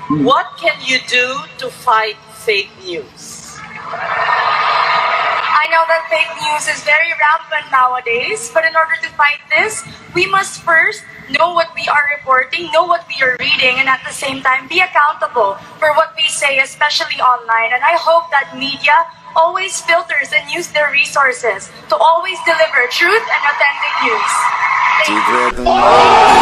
What can you do to fight fake news? I know that fake news is very rampant nowadays, but in order to fight this, we must first know what we are reporting, know what we are reading, and at the same time be accountable for what we say, especially online. And I hope that media always filters and use their resources to always deliver truth and authentic news. Thank you.